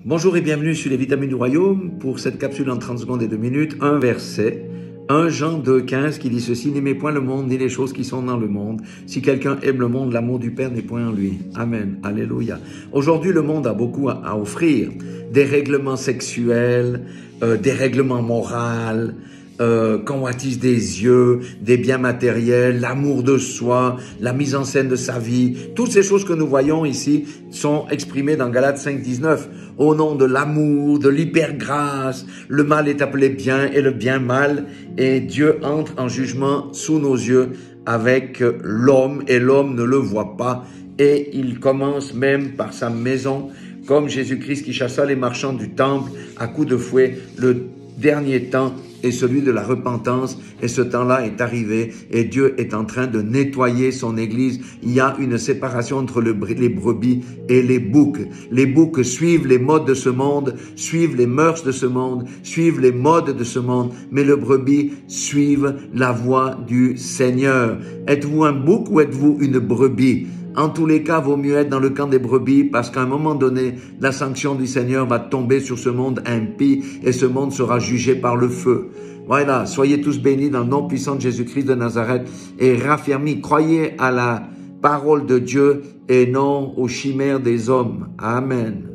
Bonjour et bienvenue sur les vitamines du royaume pour cette capsule en 30 secondes et 2 minutes. Un verset, 1 Jean 2,15 qui dit ceci: n'aimez point le monde ni les choses qui sont dans le monde. Si quelqu'un aime le monde, l'amour du Père n'est point en lui. Amen. Alléluia. Aujourd'hui, le monde a beaucoup à offrir. Des règlements sexuels, des règlements moraux, convoitise des yeux, des biens matériels, l'amour de soi, la mise en scène de sa vie. Toutes ces choses que nous voyons ici sont exprimées dans Galates 5,19. Au nom de l'amour, de l'hypergrâce, le mal est appelé bien et le bien mal, et Dieu entre en jugement sous nos yeux avec l'homme, et l'homme ne le voit pas, et il commence même par sa maison, comme Jésus-Christ qui chassa les marchands du temple à coups de fouet. Le dernier temps est celui de la repentance, et ce temps-là est arrivé, et Dieu est en train de nettoyer son église. Il y a une séparation entre les brebis et les boucs. Les boucs suivent les modes de ce monde, suivent les mœurs de ce monde, suivent les modes de ce monde, mais le brebis suivent la voie du Seigneur. Êtes-vous un bouc ou êtes-vous une brebis? En tous les cas, vaut mieux être dans le camp des brebis, parce qu'à un moment donné, la sanction du Seigneur va tomber sur ce monde impie, et ce monde sera jugé par le feu. Voilà, soyez tous bénis dans le nom puissant de Jésus-Christ de Nazareth, et raffermis, croyez à la parole de Dieu et non aux chimères des hommes. Amen.